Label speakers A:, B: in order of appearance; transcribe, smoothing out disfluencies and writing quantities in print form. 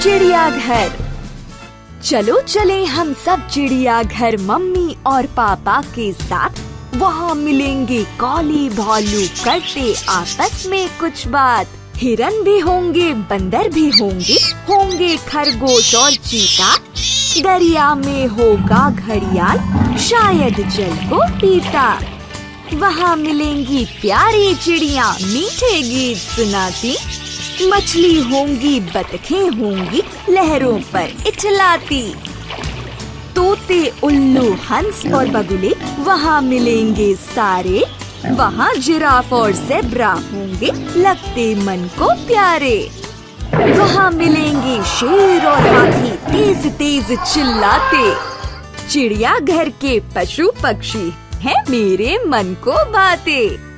A: चिड़ियाघर। चलो चले हम सब चिड़ियाघर मम्मी और पापा के साथ। वहाँ मिलेंगे कौली भालू करते आपस में कुछ बात। हिरन भी होंगे, बंदर भी होंगे, होंगे खरगोश और चीता। दरिया में होगा घड़ियाल, शायद जल को पीता। वहाँ मिलेंगी प्यारी चिड़िया, मीठे गीत सुनाती। मछली होंगी, बतखें होंगी, लहरों पर इठलाती। तोते, उल्लू, हंस और बगुले वहाँ मिलेंगे सारे। वहाँ जिराफ और ज़ेब्रा होंगे, लगते मन को प्यारे। वहाँ मिलेंगे शेर और हाथी, तेज तेज चिल्लाते। चिड़ियाघर के पशु पक्षी हैं मेरे मन को भाते।